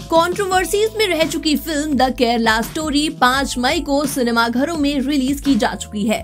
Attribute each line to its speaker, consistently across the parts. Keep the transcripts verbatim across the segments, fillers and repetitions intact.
Speaker 1: Controversies में रह चुकी फिल्म द केरला स्टोरी पाँच मई को सिनेमाघरों में रिलीज की जा चुकी है।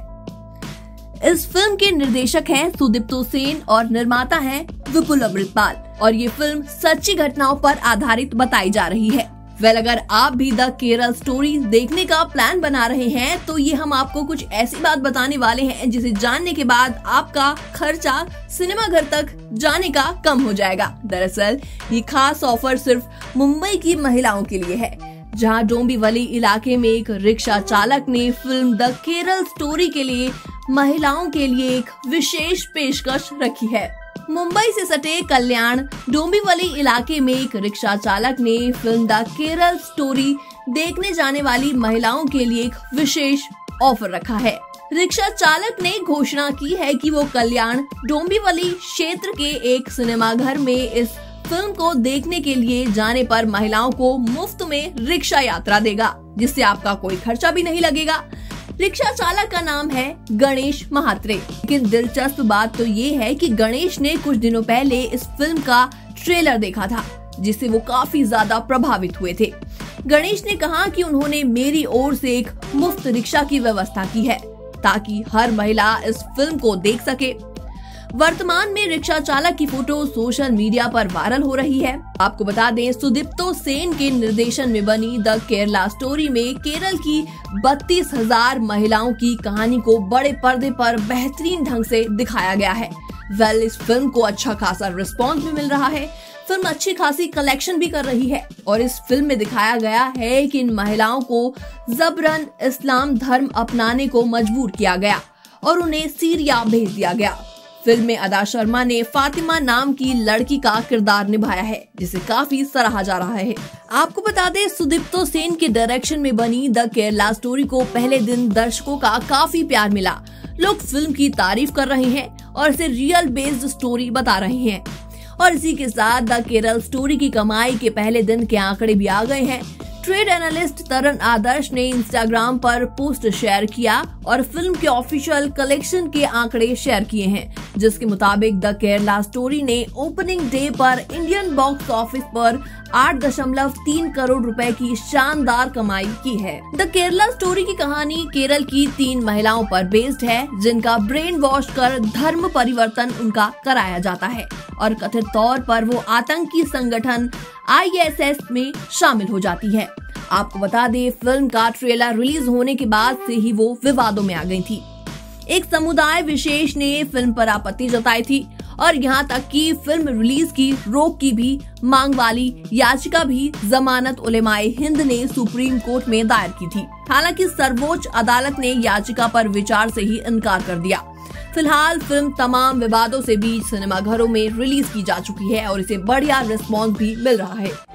Speaker 1: इस फिल्म के निर्देशक हैं सुदीप्तो सेन और निर्माता हैं विपुल अमृतपाल और ये फिल्म सच्ची घटनाओं पर आधारित बताई जा रही है। वेल अगर आप भी द केरल स्टोरी देखने का प्लान बना रहे हैं तो ये हम आपको कुछ ऐसी बात बताने वाले हैं जिसे जानने के बाद आपका खर्चा सिनेमा घर तक जाने का कम हो जाएगा। दरअसल ये खास ऑफर सिर्फ मुंबई की महिलाओं के लिए है, जहां डोंबिवली इलाके में एक रिक्शा चालक ने फिल्म द केरल स्टोरी के लिए महिलाओं के लिए एक विशेष पेशकश रखी है। मुंबई से सटे कल्याण डोंबिवली इलाके में एक रिक्शा चालक ने फिल्म द केरल स्टोरी देखने जाने वाली महिलाओं के लिए एक विशेष ऑफर रखा है। रिक्शा चालक ने घोषणा की है कि वो कल्याण डोंबिवली क्षेत्र के एक सिनेमाघर में इस फिल्म को देखने के लिए जाने पर महिलाओं को मुफ्त में रिक्शा यात्रा देगा, जिससे आपका कोई खर्चा भी नहीं लगेगा। रिक्शा चालक का नाम है गणेश महात्रे। लेकिन दिलचस्प बात तो ये है कि गणेश ने कुछ दिनों पहले इस फिल्म का ट्रेलर देखा था, जिससे वो काफी ज्यादा प्रभावित हुए थे। गणेश ने कहा कि उन्होंने मेरी ओर से एक मुफ्त रिक्शा की व्यवस्था की है ताकि हर महिला इस फिल्म को देख सके। वर्तमान में रिक्शा चालक की फोटो सोशल मीडिया पर वायरल हो रही है। आपको बता दें, सुदीप्तो सेन के निर्देशन में बनी द केरला स्टोरी में केरल की बत्तीस हजार महिलाओं की कहानी को बड़े पर्दे पर बेहतरीन ढंग से दिखाया गया है। वेल इस फिल्म को अच्छा खासा रिस्पॉन्स भी मिल रहा है। फिल्म अच्छी खासी कलेक्शन भी कर रही है और इस फिल्म में दिखाया गया है कि इन महिलाओं को जबरन इस्लाम धर्म अपनाने को मजबूर किया गया और उन्हें सीरिया भेज दिया गया। फिल्म में अदा शर्मा ने फातिमा नाम की लड़की का किरदार निभाया है, जिसे काफी सराहा जा रहा है। आपको बता दें, सुदीप्तो सेन के डायरेक्शन में बनी द केरला स्टोरी को पहले दिन दर्शकों का काफी प्यार मिला। लोग फिल्म की तारीफ कर रहे हैं और इसे रियल बेस्ड स्टोरी बता रहे हैं। और इसी के साथ द केरल स्टोरी की कमाई के पहले दिन के आंकड़े भी आ गए हैं। ट्रेड एनालिस्ट तरन आदर्श ने इंस्टाग्राम पर पोस्ट शेयर किया और फिल्म के ऑफिशियल कलेक्शन के आंकड़े शेयर किए हैं, जिसके मुताबिक द केरला स्टोरी ने ओपनिंग डे पर इंडियन बॉक्स ऑफिस पर आठ दशमलव तीन करोड़ रुपए की शानदार कमाई की है। द केरला स्टोरी की कहानी केरल की तीन महिलाओं पर बेस्ड है, जिनका ब्रेन वॉश कर धर्म परिवर्तन उनका कराया जाता है और कथित तौर पर वो आतंकी संगठन आई एस एस में शामिल हो जाती है। आपको बता दें, फिल्म का ट्रेलर रिलीज होने के बाद से ही वो विवादों में आ गई थी। एक समुदाय विशेष ने फिल्म पर आपत्ति जताई थी और यहाँ तक कि फिल्म रिलीज की रोक की भी मांग वाली याचिका भी जमानत उलेमाए हिंद ने सुप्रीम कोर्ट में दायर की थी। हालांकि सर्वोच्च अदालत ने याचिका पर विचार से ही इनकार कर दिया। फिलहाल फिल्म तमाम विवादों से बीच सिनेमाघरों में रिलीज की जा चुकी है और इसे बढ़िया रिस्पॉन्स भी मिल रहा है।